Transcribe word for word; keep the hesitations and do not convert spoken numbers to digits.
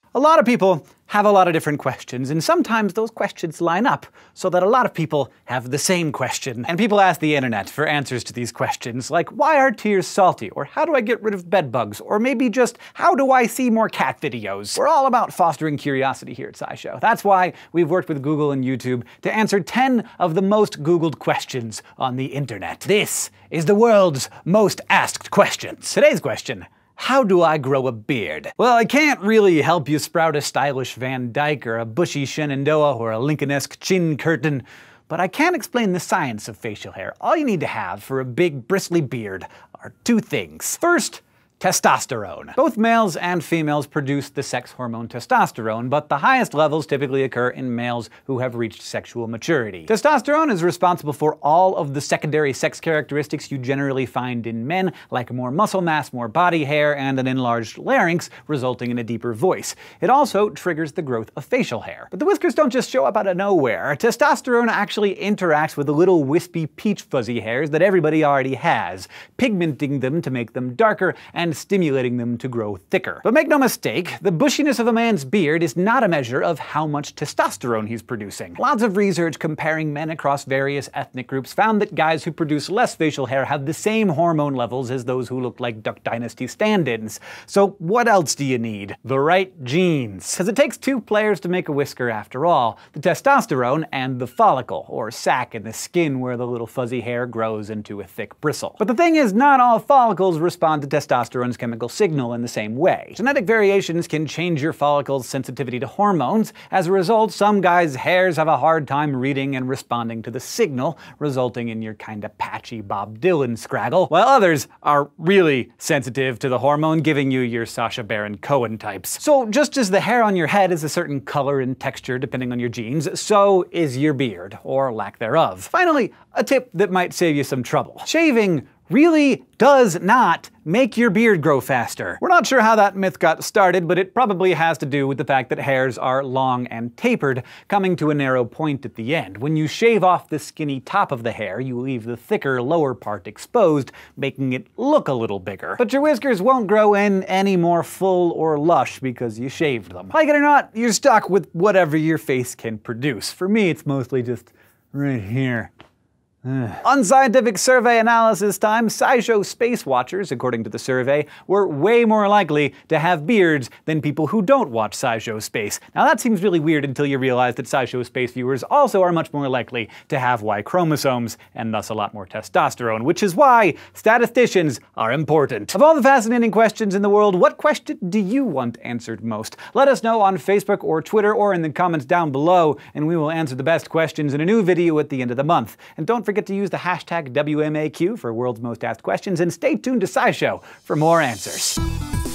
A lot of people have a lot of different questions, and sometimes those questions line up so that a lot of people have the same question. And people ask the internet for answers to these questions, like why are tears salty? Or how do I get rid of bed bugs? Or maybe just how do I see more cat videos? We're all about fostering curiosity here at SciShow. That's why we've worked with Google and YouTube to answer ten of the most Googled questions on the internet. This is the world's most asked questions. Today's question: how do I grow a beard? Well, I can't really help you sprout a stylish Van Dyke or a bushy Shenandoah or a Lincoln-esque chin curtain, but I can explain the science of facial hair. All you need to have for a big bristly beard are two things. First, testosterone. Both males and females produce the sex hormone testosterone, but the highest levels typically occur in males who have reached sexual maturity. Testosterone is responsible for all of the secondary sex characteristics you generally find in men, like more muscle mass, more body hair, and an enlarged larynx, resulting in a deeper voice. It also triggers the growth of facial hair. But the whiskers don't just show up out of nowhere. Testosterone actually interacts with the little wispy peach fuzzy hairs that everybody already has, pigmenting them to make them darker and and stimulating them to grow thicker. But make no mistake, the bushiness of a man's beard is not a measure of how much testosterone he's producing. Lots of research comparing men across various ethnic groups found that guys who produce less facial hair have the same hormone levels as those who look like Duck Dynasty stand-ins. So what else do you need? The right genes. Because it takes two players to make a whisker after all: the testosterone and the follicle, or sac in the skin where the little fuzzy hair grows into a thick bristle. But the thing is, not all follicles respond to testosterone chemical signal in the same way. Genetic variations can change your follicle's sensitivity to hormones. As a result, some guys' hairs have a hard time reading and responding to the signal, resulting in your kinda patchy Bob Dylan scraggle, while others are really sensitive to the hormone, giving you your Sacha Baron Cohen types. So just as the hair on your head is a certain color and texture depending on your genes, so is your beard, or lack thereof. Finally, a tip that might save you some trouble. Shaving really does not make your beard grow faster. We're not sure how that myth got started, but it probably has to do with the fact that hairs are long and tapered, coming to a narrow point at the end. When you shave off the skinny top of the hair, you leave the thicker lower part exposed, making it look a little bigger. But your whiskers won't grow in any more full or lush because you shaved them. Like it or not, you're stuck with whatever your face can produce. For me, it's mostly just right here. Unscientific survey analysis time. SciShow space watchers, according to the survey, were way more likely to have beards than people who don't watch SciShow Space. Now that seems really weird until you realize that SciShow Space viewers also are much more likely to have Y chromosomes, and thus a lot more testosterone, which is why statisticians are important. Of all the fascinating questions in the world, what question do you want answered most? Let us know on Facebook or Twitter or in the comments down below, and we will answer the best questions in a new video at the end of the month. And don't forget to use the hashtag W M A Q for World's Most Asked Questions, and stay tuned to SciShow for more answers.